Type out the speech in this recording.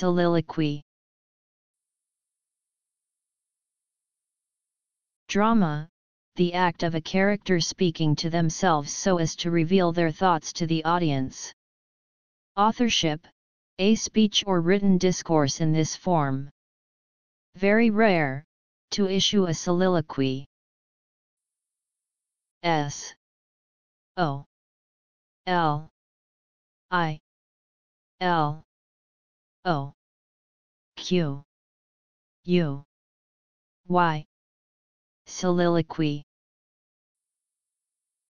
Soliloquy. Drama, the act of a character speaking to themselves so as to reveal their thoughts to the audience. Authorship, a speech or written discourse in this form. Very rare, to issue a soliloquy. S O L I L O Q U Y. Soliloquy.